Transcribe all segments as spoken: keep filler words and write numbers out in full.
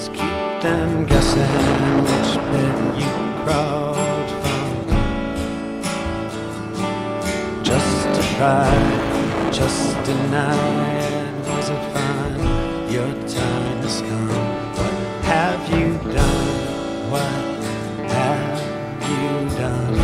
just keep them guessing which bit you crawled from. Justify, just deny it. Was it fine? Your time has come. What have you done? What have you done?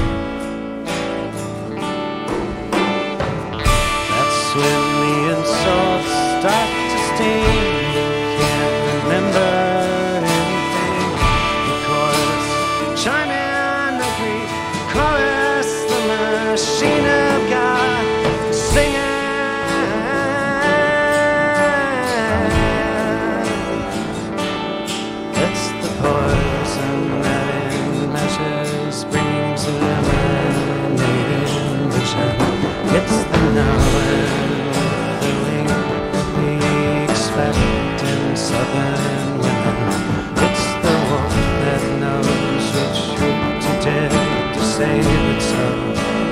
That's when the insults start to sting. You can't remember anything. The chorus, chime in the Greek chorus, the machine of God singing. It's the poison that in measures brings eliminating vision. It's the knowing the link we expect in southern women. It's the wolf that knows which route to dig to save its own.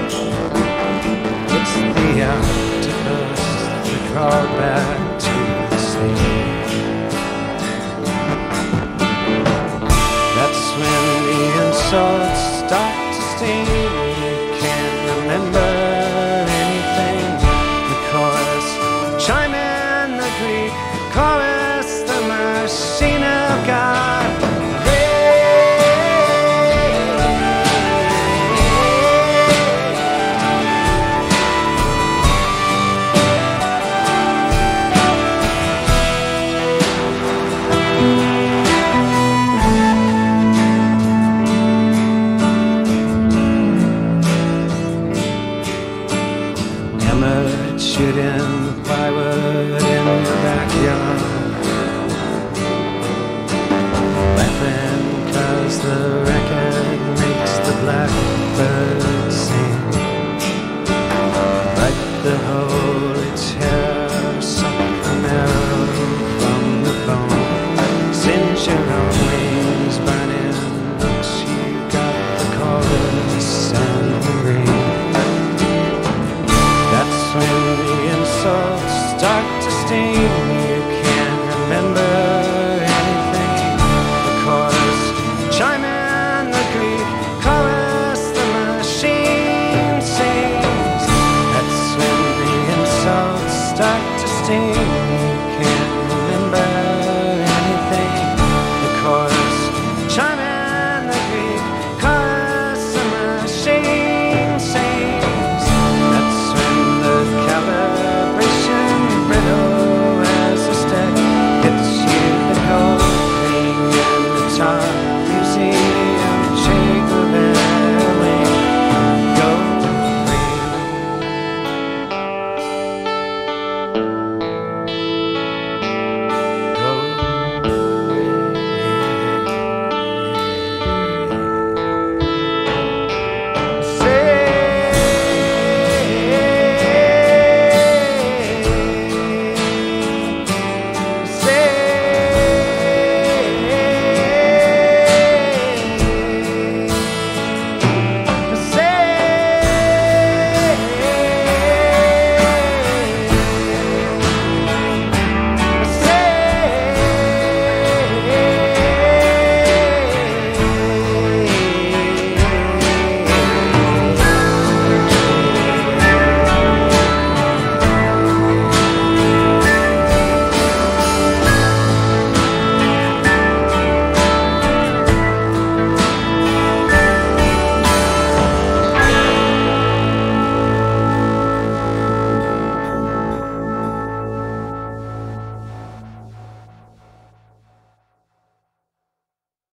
It's the octopus that crawled back to the sea. That's when the insults start to sting. You can't remember anything. The chorus, chime in the Greek chorus, the machine of God